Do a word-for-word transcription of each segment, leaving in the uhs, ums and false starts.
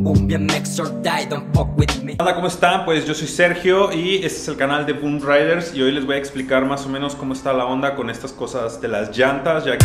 Hola, ¿cómo están? Pues yo soy Sergio y este es el canal de Boom Riders y hoy les voy a explicar más o menos cómo está la onda con estas cosas de las llantas, ya que...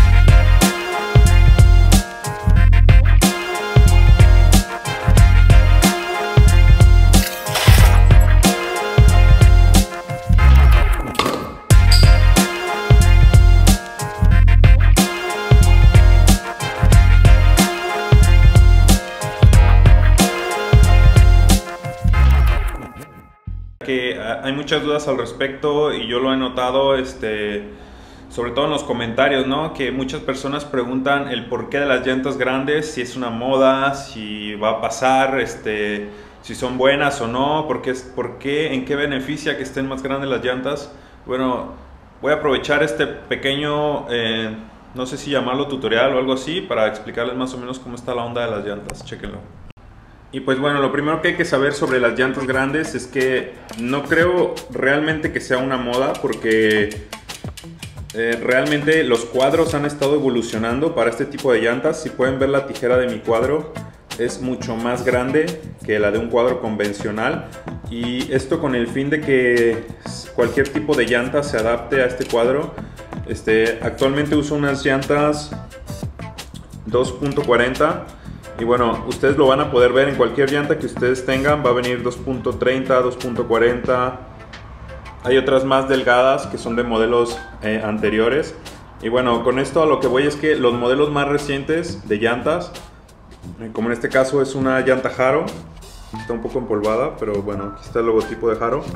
que hay muchas dudas al respecto y yo lo he notado, este, sobre todo en los comentarios, ¿no? Que muchas personas preguntan el porqué de las llantas grandes, si es una moda, si va a pasar, este, si son buenas o no, por qué, por qué, en qué beneficia que estén más grandes las llantas. Bueno, voy a aprovechar este pequeño, eh, no sé si llamarlo tutorial o algo así, para explicarles más o menos cómo está la onda de las llantas. Chéquenlo. Y pues bueno, lo primero que hay que saber sobre las llantas grandes es que no creo realmente que sea una moda, porque eh, realmente los cuadros han estado evolucionando para este tipo de llantas. Si pueden ver, la tijera de mi cuadro es mucho más grande que la de un cuadro convencional, y esto con el fin de que cualquier tipo de llanta se adapte a este cuadro. Este, actualmente uso unas llantas dos punto cuarenta. Y bueno, ustedes lo van a poder ver en cualquier llanta que ustedes tengan. Va a venir dos punto treinta, dos punto cuarenta. Hay otras más delgadas que son de modelos eh, anteriores. Y bueno, con esto a lo que voy es que los modelos más recientes de llantas, eh, como en este caso es una llanta Haro, está un poco empolvada, pero bueno, aquí está el logotipo de Haro.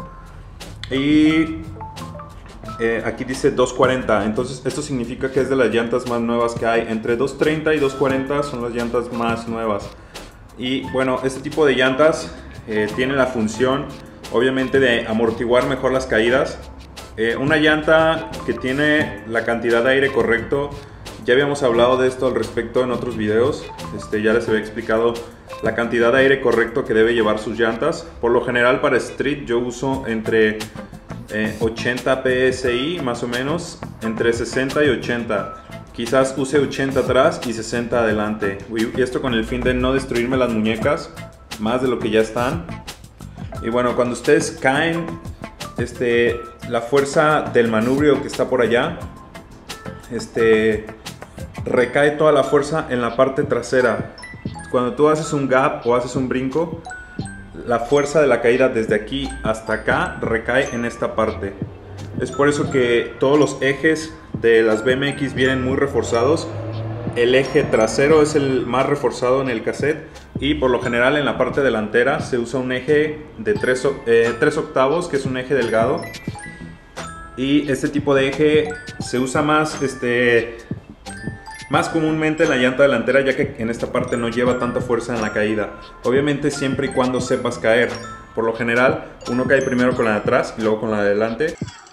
Y Eh, aquí dice dos cuarenta, entonces esto significa que es de las llantas más nuevas que hay. Entre dos treinta y dos cuarenta son las llantas más nuevas. Y bueno, este tipo de llantas eh, tiene la función, obviamente, de amortiguar mejor las caídas. Eh, una llanta que tiene la cantidad de aire correcto, ya habíamos hablado de esto al respecto en otros videos. Este, ya les había explicado la cantidad de aire correcto que debe llevar sus llantas. Por lo general, para street yo uso entre Eh, ochenta P S I, más o menos, entre sesenta y ochenta. Quizás use ochenta atrás y sesenta adelante, y esto con el fin de no destruirme las muñecas más de lo que ya están. Y bueno, cuando ustedes caen, este, la fuerza del manubrio que está por allá, este, recae toda la fuerza en la parte trasera. Cuando tú haces un gap o haces un brinco, la fuerza de la caída desde aquí hasta acá recae en esta parte. Es por eso que todos los ejes de las B M X vienen muy reforzados. El eje trasero es el más reforzado en el cassette, y por lo general en la parte delantera se usa un eje de tres octavos, que es un eje delgado. Y este tipo de eje se usa más este, más comúnmente en la llanta delantera, ya que en esta parte no lleva tanta fuerza en la caída. Obviamente siempre y cuando sepas caer. Por lo general uno cae primero con la de atrás y luego con la de adelante.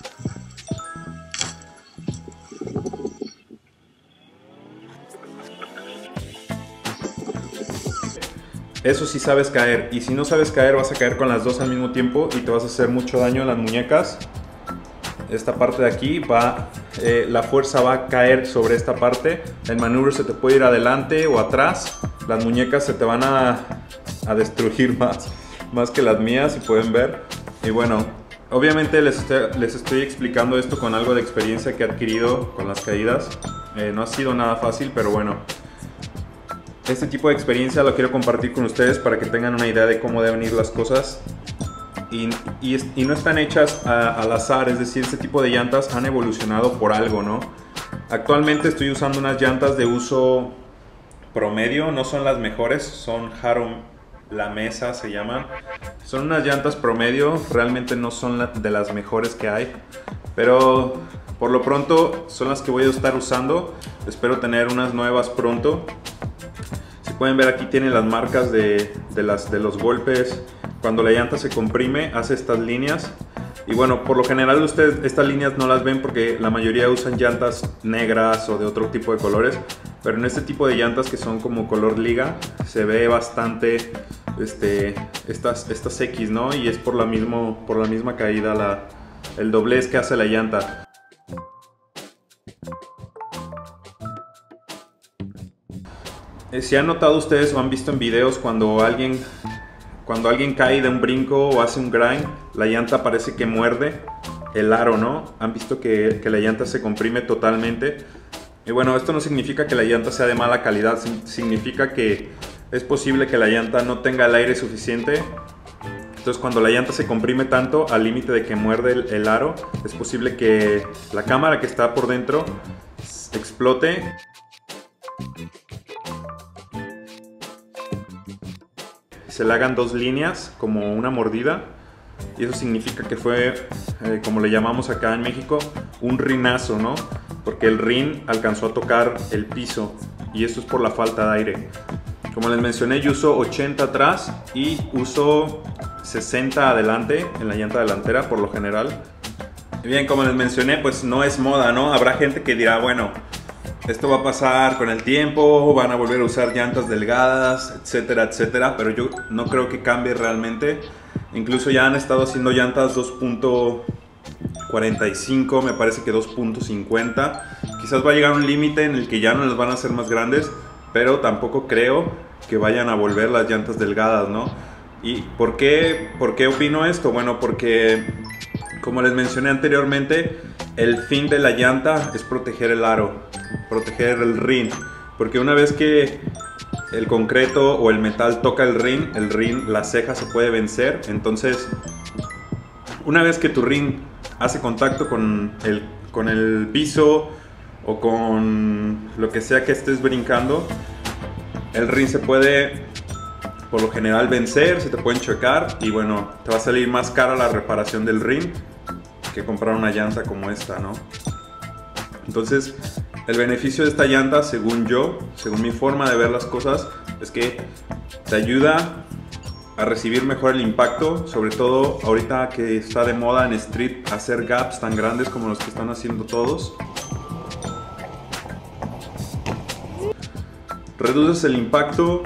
Eso sí sabes caer, y si no sabes caer vas a caer con las dos al mismo tiempo y te vas a hacer mucho daño en las muñecas. Esta parte de aquí va, eh, la fuerza va a caer sobre esta parte. El manubrio se te puede ir adelante o atrás. Las muñecas se te van a, a destruir más, más que las mías, si pueden ver. Y bueno, obviamente les estoy, les estoy explicando esto con algo de experiencia que he adquirido con las caídas. Eh, no ha sido nada fácil, pero bueno, este tipo de experiencia lo quiero compartir con ustedes para que tengan una idea de cómo deben ir las cosas. Y, y, y no están hechas a, al azar, es decir, este tipo de llantas han evolucionado por algo, ¿no? Actualmente estoy usando unas llantas de uso promedio, no son las mejores, son Haro La Mesa se llaman. Son unas llantas promedio, realmente no son la, de las mejores que hay, pero por lo pronto son las que voy a estar usando. Espero tener unas nuevas pronto. Si pueden ver, aquí tienen las marcas de, de, las, de los golpes. Cuando la llanta se comprime, hace estas líneas. Y bueno, por lo general ustedes estas líneas no las ven porque la mayoría usan llantas negras o de otro tipo de colores. Pero en este tipo de llantas que son como color liga, se ve bastante este, estas, estas X, ¿no? Y es por la, mismo, por la misma caída, la, el doblez que hace la llanta. Eh, si han notado ustedes o han visto en videos cuando alguien, cuando alguien cae de un brinco o hace un grind, la llanta parece que muerde el aro, ¿no? Han visto que, que la llanta se comprime totalmente. Y bueno, esto no significa que la llanta sea de mala calidad, significa que es posible que la llanta no tenga el aire suficiente. Entonces cuando la llanta se comprime tanto al límite de que muerde el, el aro, es posible que la cámara que está por dentro explote. Se le hagan dos líneas como una mordida. Y eso significa que fue, eh, como le llamamos acá en México, un rinazo, ¿no? Porque el rin alcanzó a tocar el piso y eso es por la falta de aire. Como les mencioné, yo uso ochenta atrás y uso sesenta adelante en la llanta delantera por lo general. Y bien, como les mencioné, pues no es moda, ¿no? Habrá gente que dirá, bueno, esto va a pasar con el tiempo, van a volver a usar llantas delgadas, etcétera, etcétera. Pero yo no creo que cambie realmente. Incluso ya han estado haciendo llantas dos punto cuarenta y cinco, me parece que dos punto cincuenta. Quizás va a llegar un límite en el que ya no les van a hacer más grandes, pero tampoco creo que vayan a volver las llantas delgadas, ¿no? ¿Y por qué, por qué opino esto? Bueno, porque como les mencioné anteriormente, el fin de la llanta es proteger el aro, proteger el rin, porque una vez que el concreto o el metal toca el rin, el rin, la ceja se puede vencer. Entonces, una vez que tu rin hace contacto con el, con el piso o con lo que sea que estés brincando, el rin se puede, por lo general, vencer, se te pueden chocar y bueno, te va a salir más cara la reparación del rin que comprar una llanta como esta, ¿no? Entonces, el beneficio de esta llanta, según yo, según mi forma de ver las cosas, es que te ayuda a recibir mejor el impacto, sobre todo ahorita que está de moda en street hacer gaps tan grandes como los que están haciendo todos. Reduces el impacto,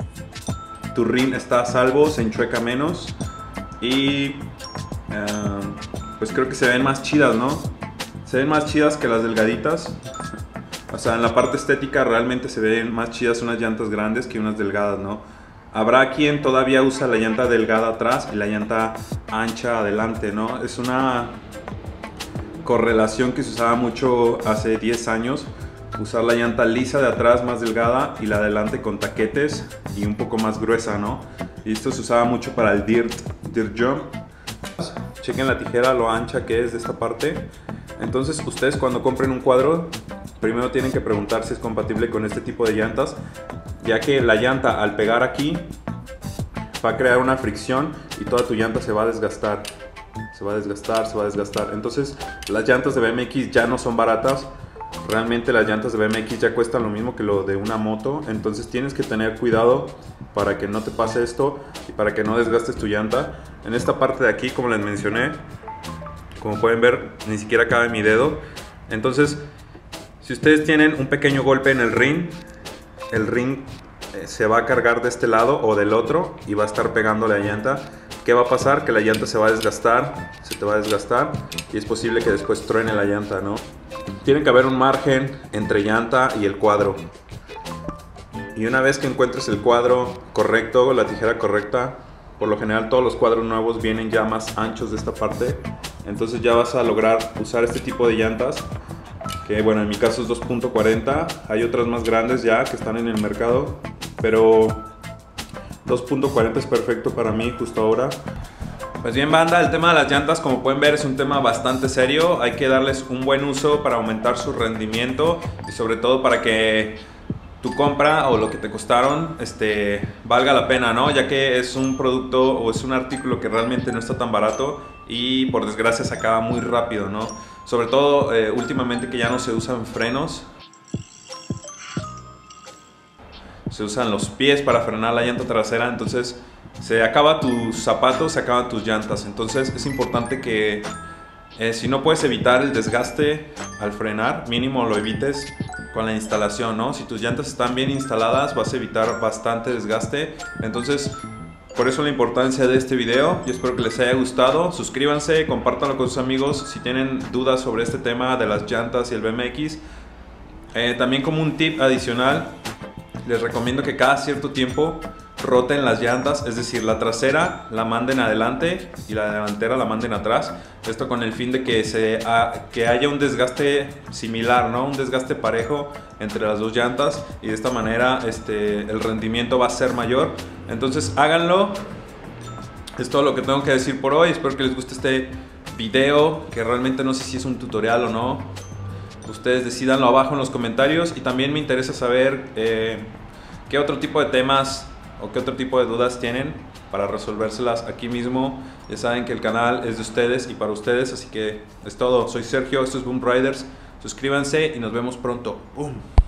tu rin está a salvo, se enchueca menos y uh, pues creo que se ven más chidas, ¿no? Se ven más chidas que las delgaditas. O sea, en la parte estética realmente se ven más chidas unas llantas grandes que unas delgadas, ¿no? Habrá quien todavía usa la llanta delgada atrás y la llanta ancha adelante, ¿no? Es una correlación que se usaba mucho hace diez años. Usar la llanta lisa de atrás más delgada y la de adelante con taquetes y un poco más gruesa, ¿no? Y esto se usaba mucho para el dirt, dirt jump. Chequen la tijera, lo ancha que es de esta parte. Entonces ustedes cuando compren un cuadro, primero tienen que preguntar si es compatible con este tipo de llantas, ya que la llanta al pegar aquí va a crear una fricción y toda tu llanta se va a desgastar. Se va a desgastar, se va a desgastar. Entonces las llantas de B M X ya no son baratas. Realmente las llantas de B M X ya cuestan lo mismo que lo de una moto. Entonces tienes que tener cuidado para que no te pase esto y para que no desgastes tu llanta. En esta parte de aquí, como les mencioné, como pueden ver, ni siquiera cabe mi dedo. Entonces, si ustedes tienen un pequeño golpe en el rin, el rin eh, se va a cargar de este lado o del otro y va a estar pegando la llanta. ¿Qué va a pasar? Que la llanta se va a desgastar, se te va a desgastar y es posible que después truene la llanta, ¿no? Tiene que haber un margen entre llanta y el cuadro. Y una vez que encuentres el cuadro correcto, la tijera correcta, por lo general todos los cuadros nuevos vienen ya más anchos de esta parte. Entonces ya vas a lograr usar este tipo de llantas, que bueno, en mi caso es dos punto cuarenta. Hay otras más grandes ya que están en el mercado, pero dos punto cuarenta es perfecto para mí justo ahora. Pues bien, banda, el tema de las llantas, como pueden ver, es un tema bastante serio. Hay que darles un buen uso para aumentar su rendimiento y sobre todo para que tu compra o lo que te costaron este, valga la pena, ¿no? Ya que es un producto o es un artículo que realmente no está tan barato y por desgracia se acaba muy rápido, ¿no? Sobre todo eh, últimamente que ya no se usan frenos. Se usan los pies para frenar la llanta trasera, entonces se acaba tus zapatos, se acaban tus llantas. Entonces es importante que eh, si no puedes evitar el desgaste al frenar, mínimo lo evites con la instalación, ¿no? Si tus llantas están bien instaladas, vas a evitar bastante desgaste. Entonces, por eso la importancia de este video. Yo espero que les haya gustado. Suscríbanse, compártanlo con sus amigos si tienen dudas sobre este tema de las llantas y el B M X. Eh, también como un tip adicional, les recomiendo que cada cierto tiempo roten las llantas, es decir, la trasera la manden adelante y la delantera la manden atrás. Esto con el fin de que, se, a, que haya un desgaste similar, ¿no? Un desgaste parejo entre las dos llantas, y de esta manera este, el rendimiento va a ser mayor. Entonces háganlo. Es todo lo que tengo que decir por hoy. Espero que les guste este video, que realmente no sé si es un tutorial o no. Ustedes decidanlo abajo en los comentarios, y también me interesa saber eh, qué otro tipo de temas o qué otro tipo de dudas tienen para resolvérselas aquí mismo. Ya saben que el canal es de ustedes y para ustedes, así que es todo. Soy Sergio, esto es Boom Riders. Suscríbanse y nos vemos pronto. ¡Boom!